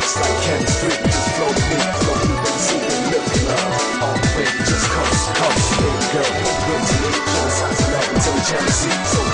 It's like chemistry, just flow with me, flow deep in the secret, look love. All the way, just come, baby girl, come into me, show us how to love until jealousy. So